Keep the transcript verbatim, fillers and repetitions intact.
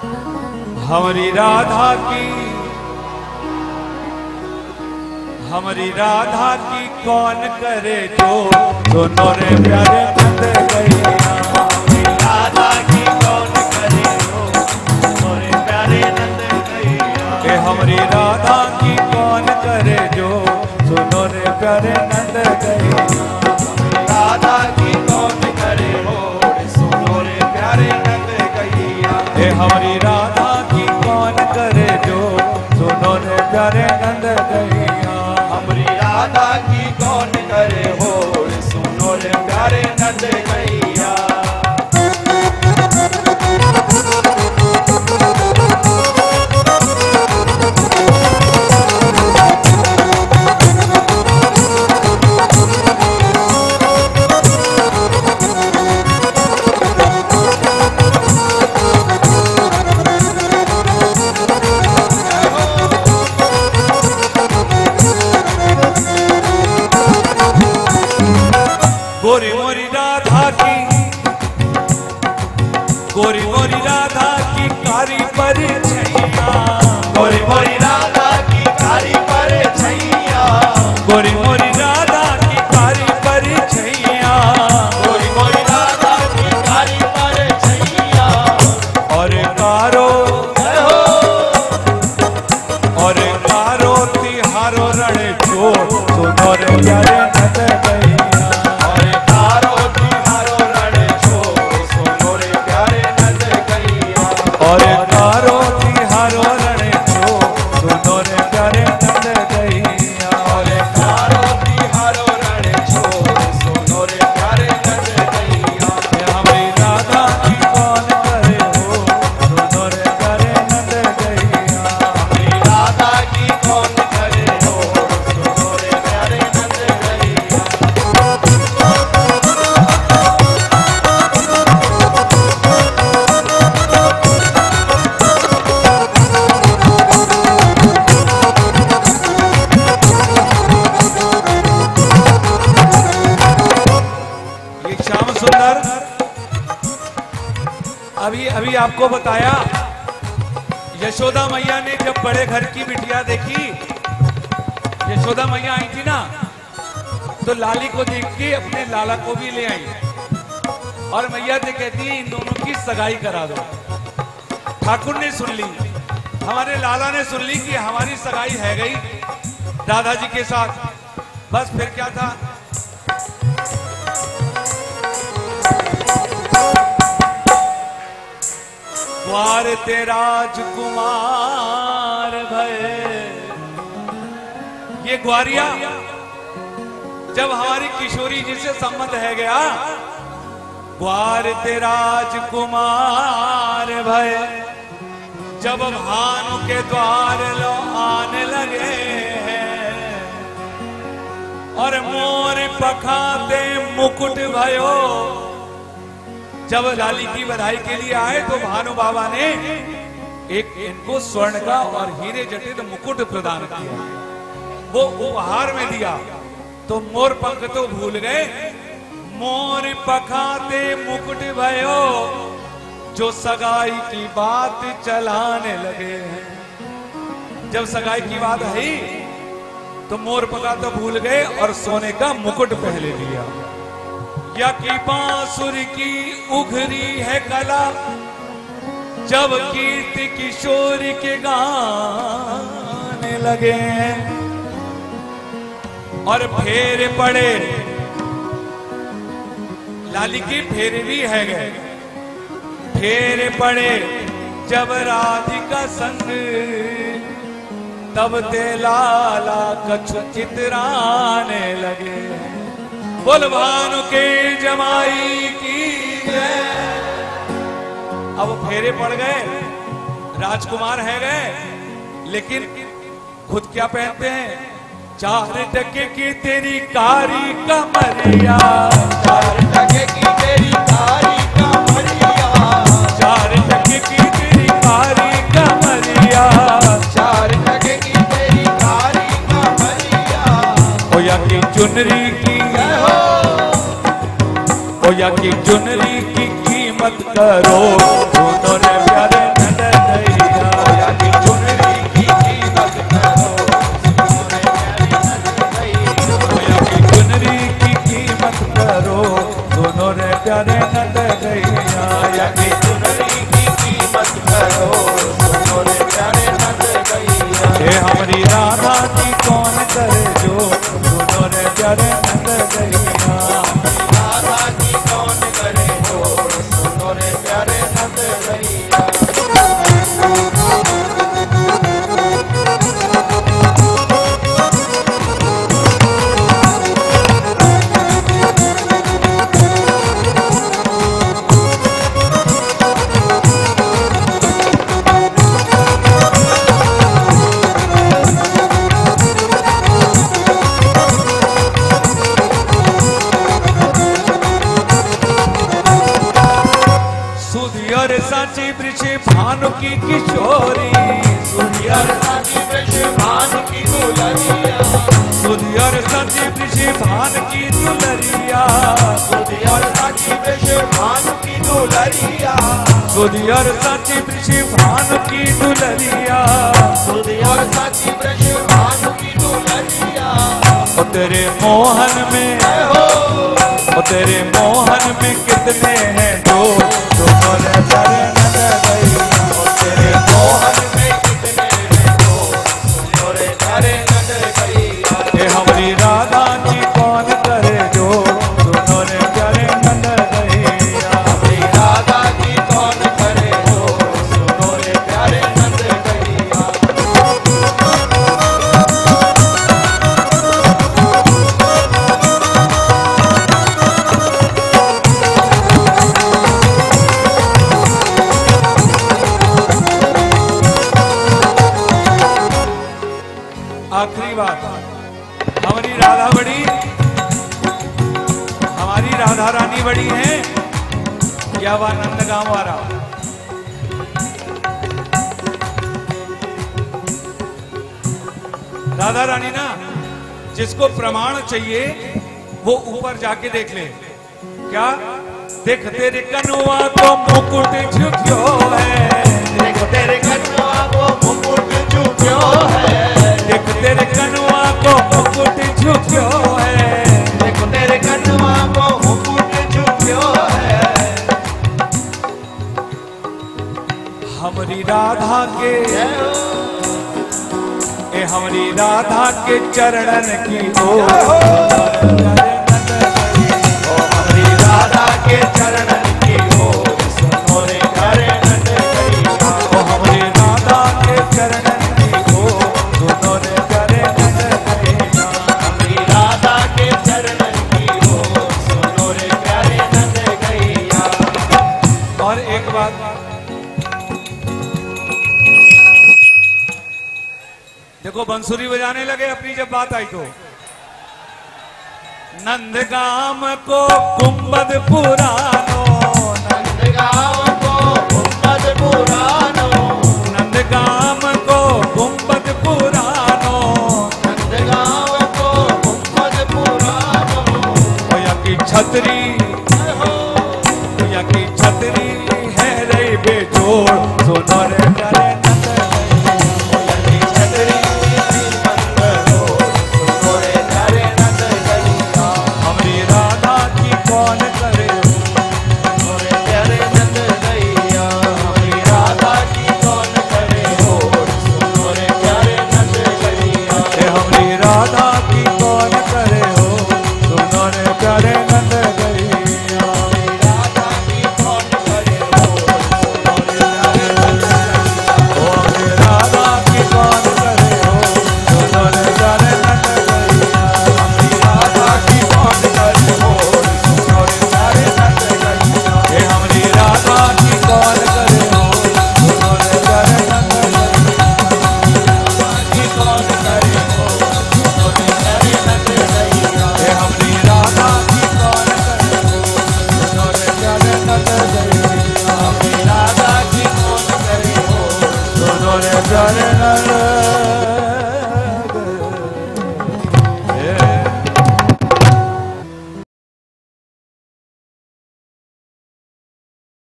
हमारी राधा की हमारी राधा की कौन करे जो दोनों रे प्यारे नंद गैया। हमारी राधा की कौन करे जो दोनों रे प्यारे नंद गैया। के हमारी राधा की कौन करे जो दोनों रे प्यारे नंद गैया। राधा की कौन करे हो सुनो रे प्यारे नंद गैया। के हमारी राधा की कौन करे जो सुनो रे प्यारे नंद गैया। हमारी राधा की कौन करे हो सुनो रे प्यारे नंद गैया। गोरी मोरी राधा की गोरी मोरी राधा की कारी पर छैया। गोरी मोरी राधा की कारी पर छैया। गोरी मोरी राधा की कारी पर छैया। गोरी मोरी राधा की कारी पर छैया। और कारो और कारो तिहारो रण जो सुनो रे प्यारे नंद गैया। और कारो तिहारो रण जो सुनो रे प्यारे नंद गैया। और कारो तिहारो रण जो सुनो रे प्यारे नंद गैया। हमारी राधा की कौन करे हो सुनो रे प्यारे नंद गैया। हमारी राधा की कौन करे हो सुनो रे प्यारे नंद गैया। श्याम सुंदर अभी अभी आपको बताया यशोदा मैया ने जब बड़े घर की बिटिया देखी, यशोदा मैया आई थी ना, तो लाली को देख के अपने लाला को भी ले आई और मैया से कहती है इन दोनों की सगाई करा दो। ठाकुर ने सुन ली, हमारे लाला ने सुन ली कि हमारी सगाई है गई राधा जी के साथ। बस फिर क्या था, ग्वार ते राजकुमार भये। ये ग्वारिया जब हमारी किशोरी जी से संबंध है गया, ग्वार ते राजकुमार भये। जब भानु के द्वार लो आने लगे और मोर पखाते मुकुट भयो। जब लाली की बधाई के लिए आए तो भानु बाबा ने एक इनको स्वर्ण का और हीरे जटित मुकुट प्रदान किया, वो उपहार में दिया। तो मोर पंख तो भूल गए, मोर पखाते मुकुट भयो। जो सगाई की बात चलाने लगे हैं, जब सगाई की बात आई तो मोर पका तो भूल गए और सोने का मुकुट पहले लिया। या की बांसुर की उघरी है कला, जब कीर्ति किशोरी के गाने लगे हैं और फेरे पड़े। लाली की फेरे भी है गए, फेरे पड़े जब राधिका संग। तब ते लाला कछु चितराने लगे। बोल भानु के जमाई की जय। अब फेरे पड़ गए, राजकुमार है गए, लेकिन खुद क्या पहनते हैं, चार टके की तेरी कारी कमरिया। चार टके की तेरी कारी कमरिया। चार टके की तेरी कारी कमरिया। चार टके की तेरी कारी कमरिया। होया की चुनरी की होया की चुनरी की कीमत करो सुनो रे प्यारे नंद की किशोरी, सुधी और सती वृषभान की दुलरिया, सुधी और सती वृषभान की दुलरिया, सुधी और सती वृषभान की दुलरिया, सुधी और सती वृषभान की दुलरिया, सुधी और सती वृषभान की दुलरिया। ओ तेरे मोहन में, ओ तेरे मोहन में कितने हैं जो तुम्हारे चरण गई, ओ तेरे मोहन में कितने हैं जो तुम्हारे चरण गई। ये हमारी राधा जी कौन करे जो तुम्हारे चरण गई, हमारी राधा जी कौन करे जो तुम्हारे प्यारे नंद गई। आखिरी बात, हमारी राधा बड़ी, हमारी राधा रानी बड़ी है या वह नंदगांव वाला? राधा रानी ना, जिसको प्रमाण चाहिए वो ऊपर जाके देख ले। क्या देख तेरे कनुआ को मुकुट झुक्यो है, देख तेरे कनुआ को मुकुट झुक्यो है, देख तेरे कनुआ को मुकुट झुक्यो है, देख तेरे कनुआ को मुकुट झुक्यो है। हमारी राधा के, ए हमारी राधा के चरणन की ओ, हमारी राधा के चरणन की ओ सुनो रे करे नंद गई। ओ हमारी राधा के चरणन की ओ सुनो रे करे नंद गई। हमारी राधा के चरणन की ओ सुनो रे प्यारे नंद गैया। और एक बात, देखो बंसुरी बजाने लगे अपनी जब बात आई तो। नंदगाम को गुंबद पुरानो, नंदगांव को गुंबद पुरानो, नंदगाम को गुंबद पुरानो, नंदगांव को गुंबद पुरानो। ओया की छतरी, ओया की छतरी है रे बेजोड़ सुनो रे प्यारे नंद गई। ओया की छतरी बंदरो सुनो रे प्यारे नंद गैया। हमारी राधा की कौन करे सुनो रे प्यारे नंद गैया। हमारी राधा की कौन करे हो सुनो रे प्यारे नंद गैया। ए हमारी राधा की कौन करे हो सुनो रे प्यारे नंद गई। हमारी राधा की कौन करे हो सुनो रे प्यारे नंद गैया। ओ हमारी राधा की कौन करे हो सुनो रे प्यारे नंद गई। हमारी राधा की कौन करे हो सुनो रे प्यारे नंद गैया। ए हमारी राधा की कौन करे हो सुनो रे प्यारे नंद गई। की कौन करे हो सुनो रे प्यारे नंद गैया। ए हमारी राधा की कौन करे हो सुनो रे प्यारे नंद गई। हमारी राधा की कौन करे हो सुनो रे प्यारे नंद